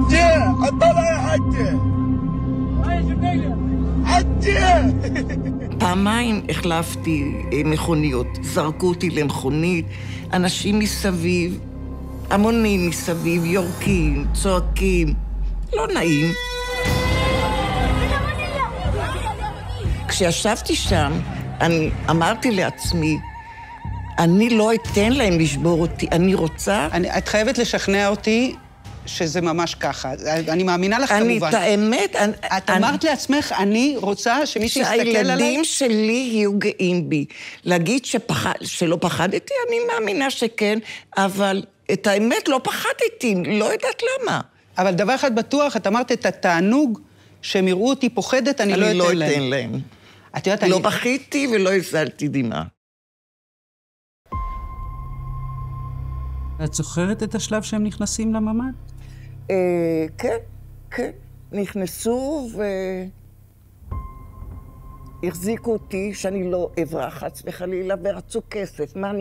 اطلع يا حجة حجة. פעמיים החלפתי מכוניות, זרקו אותי למכונית, אנשים מסביב, המונים מסביב, יורקים, צועקים, לא נעים. כשישבתי שם, אני אמרתי לעצמי, אני לא אתן להם לשבור אותי, אני רוצה... את חייבת לשכנע אותי שזה ממש ככה. אני מאמינה לך כמובן. את האמת... את אמרת לעצמך, אני רוצה שמי שיסתכל עליי... שהילדים שלי יהיו גאים בי. להגיד שלא פחדתי, אני מאמינה שכן, אבל את האמת לא פחדתי, לא יודעת למה. אבל דבר אחד בטוח, את אמרת את התענוג שהם יראו אותי פוחדת, אני לא אתן להם. את יודעת, לא בכיתי ולא הזלתי דמעה. את זוכרת את השלב שהם נכנסים לממ"ד? כן, כן. נכנסו והחזיקו אותי שאני לא אברח חס וחלילה, ורצו כסף. מה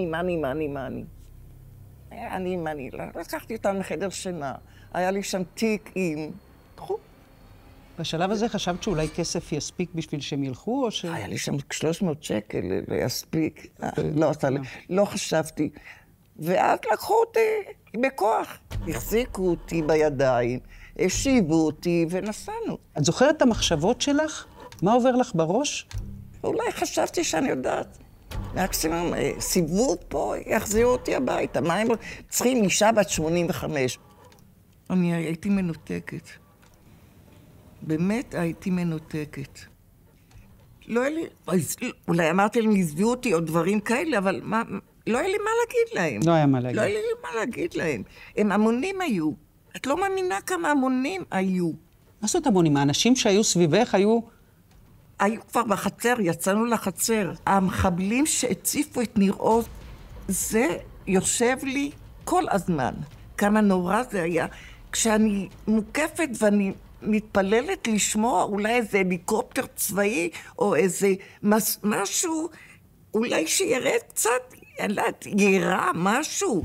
אני? לקחתי אותם לחדר שינה. היה לי שם תיק עם... קחו. בשלב הזה חשבת שאולי כסף יספיק בשביל שהם ילכו, או ש... היה לי שם 300 שקל ויספיק. לא חשבתי. ואז לקחו אותי בכוח. החזיקו אותי בידיים, השיבו אותי ונסענו. את זוכרת את המחשבות שלך? מה עובר לך בראש? אולי חשבתי שאני יודעת. מקסימום סיבוב פה, יחזירו אותי הביתה. מה הם צריכים? אישה בת 85. אני הייתי מנותקת. באמת הייתי מנותקת. לא היה לי... אולי אמרתי להם, יזביעו אותי או דברים כאלה, אבל מה... לא היה לי מה להגיד להם. לא היה מה להגיד. לא היה לי מה להגיד להם. הם המונים היו. את לא מאמינה כמה המונים היו. מה זאת המונים? האנשים שהיו סביבך היו... היו כבר בחצר, יצאנו לחצר. המחבלים שהציפו את ניר עוז, זה יושב לי כל הזמן. כמה נורא זה היה. כשאני מוקפת ואני מתפללת לשמוע אולי איזה הליקופטר צבאי, או איזה משהו, אולי שירד קצת, יראה משהו.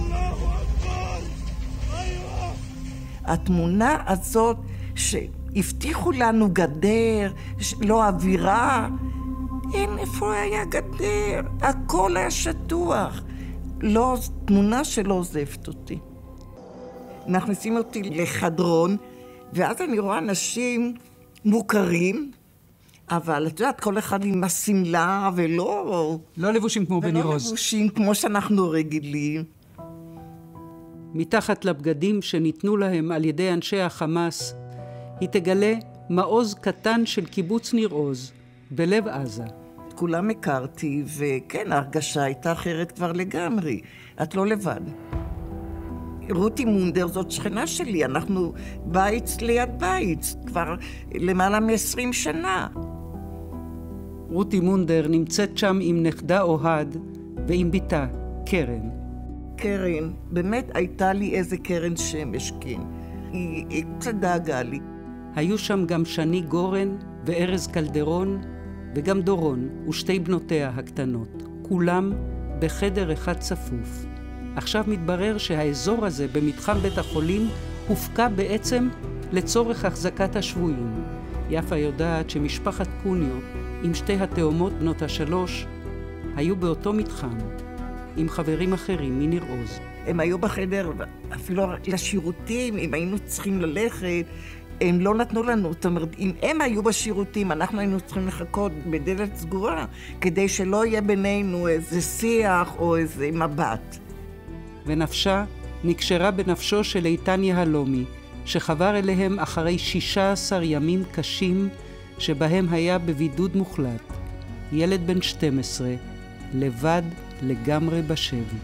התמונה הזאת שהבטיחו לנו גדר, לא אווירה, אין איפה היה גדר, הכל היה שטוח. לא, תמונה שלא עוזבת אותי. מכניסים אותי לחדרון, ואז אני רואה אנשים מוכרים, אבל את יודעת, כל אחד עם הסמלה ולא... לא לבושים כמו בניר עוז. ולא לבושים כמו שאנחנו רגילים. מתחת לבגדים שניתנו להם על ידי אנשי החמאס, היא תגלה מעוז קטן של קיבוץ ניר עוז, בלב עזה. כולם הכרתי, וכן, ההרגשה הייתה אחרת כבר לגמרי. את לא לבד. רותי מונדר זאת שכנה שלי, אנחנו בית ליד בית, כבר למעלה מ-20 שנה. רותי מונדר נמצאת שם עם נכדה אוהד ועם ביתה, קרן. קרן, באמת הייתה לי איזה קרן שמש, כן. היא קצת דאגה לי. היו שם גם שני גורן וארז קלדרון, וגם דורון ושתי בנותיה הקטנות, כולם בחדר אחד צפוף. עכשיו מתברר שהאזור הזה במתחם בית החולים הופקע בעצם לצורך החזקת השבויים. יפה יודעת שמשפחת קוניו עם שתי התאומות בנות השלוש היו באותו מתחם עם חברים אחרים מניר עוז. הם היו בחדר, אפילו לשירותים, אם היינו צריכים ללכת, הם לא נתנו לנו. זאת אומרת, אם הם היו בשירותים, אנחנו היינו צריכים לחכות בדלת סגורה, כדי שלא יהיה בינינו איזה שיח או איזה מבט. ונפשה נקשרה בנפשו של איתן יהלומי, שחבר אליהם אחרי 16 ימים קשים, שבהם היה בבידוד מוחלט. ילד בן 12, לבד לגמרי בשבי.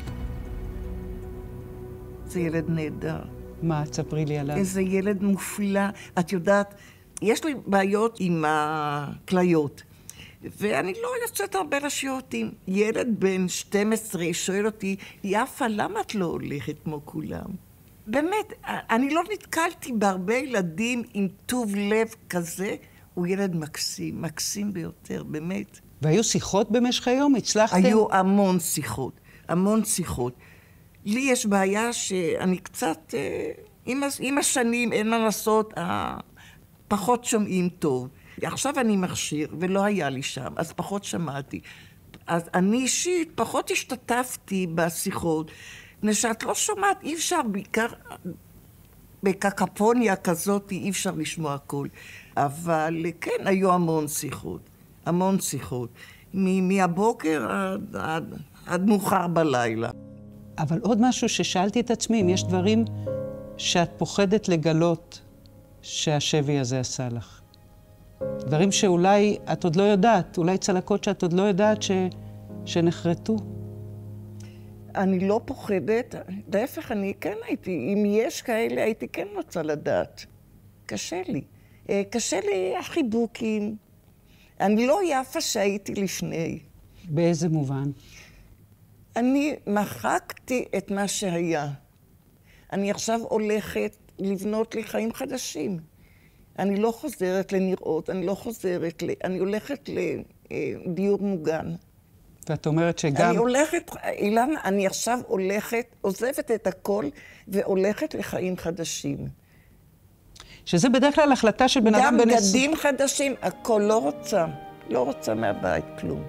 זה ילד נהדר. מה? תספרי לי עליו. איזה ילד מופלא. את יודעת, יש לי בעיות עם הכליות, ואני לא יוצאת הרבה לשירותים. ילד בן 12 שואל אותי, יפה, למה את לא הולכת כמו כולם? באמת, אני לא נתקלתי בהרבה ילדים עם טוב לב כזה. הוא ילד מקסים, מקסים ביותר, באמת. והיו שיחות במשך היום? הצלחתם? היו המון שיחות, המון שיחות. לי יש בעיה שאני קצת עם השנים אין מה לעשות, פחות שומעים טוב. עכשיו אני מכשיר, ולא היה לי שם, אז פחות שמעתי. אז אני אישית פחות השתתפתי בשיחות, שאת לא שומעת, אי אפשר, בעיקר בקקפוניה כזאת, אי אפשר לשמוע הכל. אבל כן, היו המון שיחות. מהבוקר עד מאוחר בלילה. אבל עוד משהו ששאלתי את עצמי, אם יש דברים שאת פוחדת לגלות שהשבי הזה עשה לך. דברים שאולי את עוד לא יודעת, אולי צלקות שאת עוד לא יודעת שנחרטו. אני לא פוחדת, להפך, אני כן הייתי, אם יש כאלה, הייתי כן רוצה לדעת. קשה לי החיבוקים. אני לא יפה שהייתי לפני. באיזה מובן? אני מחקתי את מה שהיה. אני עכשיו הולכת לבנות לי חיים חדשים. אני לא חוזרת לנראות, אני הולכת לדיור מוגן. ואת אומרת שגם... אילן, אני עכשיו עוזבת את הכל והולכת לחיים חדשים. שזה בדרך כלל החלטה של בן אדם גם בגדים חדשים, הכל לא רוצה מהבית כלום.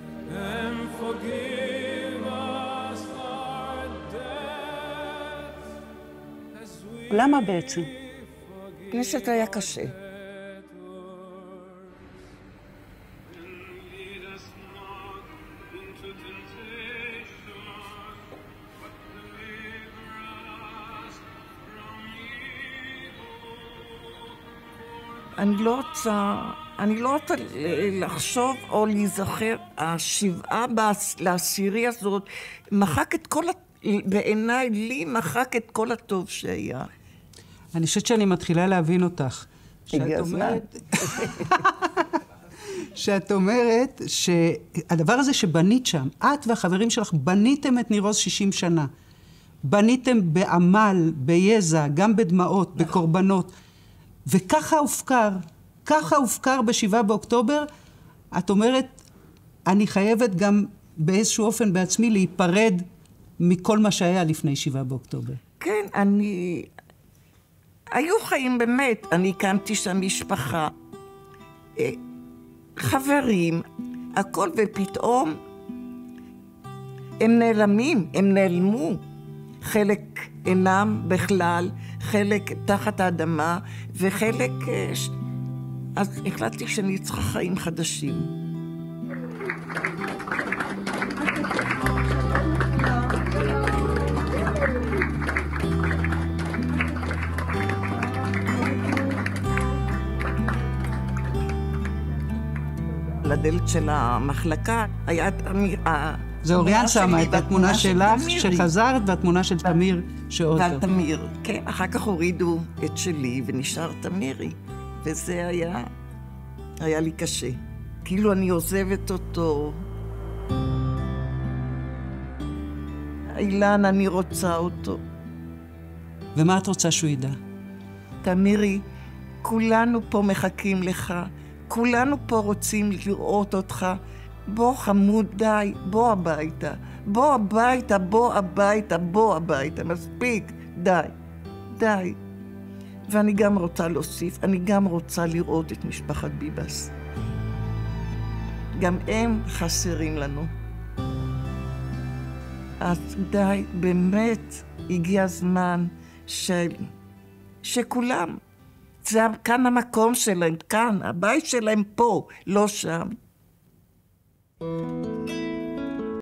למה בעצם? מפני שזה היה קשה. אני לא רוצה לחשוב או להיזכר, השבעה לעשירי הזאת מחק את כל, בעיניי לי מחק את כל הטוב שהיה. אני חושבת שאני מתחילה להבין אותך. שאת אומרת שהדבר הזה שבנית שם, את והחברים שלך בניתם את ניר עוז 60 שנה. בניתם בעמל, ביזע, גם בדמעות, בקורבנות. וככה הופקר ב7 באוקטובר. את אומרת, אני חייבת גם באיזשהו אופן בעצמי להיפרד מכל מה שהיה לפני 7 באוקטובר. כן, היו חיים באמת. אני הקמתי שם משפחה, חברים, הכל, ופתאום הם נעלמו. חלק אינם בכלל, חלק תחת האדמה, וחלק... אז החלטתי שאני צריכה חיים חדשים. לדלת של המחלקה היה זה אוריאן שמה את התמונה שלך שחזרת והתמונה של תמיר שעוד. ועל תמיר, כן. אחר כך הורידו את שלי ונשאר תמירי. וזה היה לי קשה. כאילו אני עוזבת אותו. אילן, אני רוצה אותו. ומה את רוצה שהוא ידע? תמירי, כולנו פה מחכים לך. כולנו פה רוצים לראות אותך. בוא חמוד, די, בוא הביתה. בוא הביתה. מספיק, די. ואני גם רוצה להוסיף, אני גם רוצה לראות את משפחת ביבס. גם הם חסרים לנו. אז די, באמת הגיע הזמן שכולם, זה כאן המקום שלהם, כאן, הבית שלהם פה, לא שם.